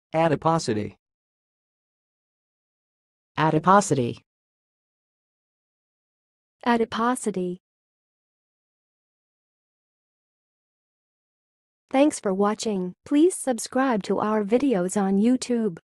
Adiposity. Adiposity. Adiposity. Thanks for watching. Please subscribe to our videos on YouTube.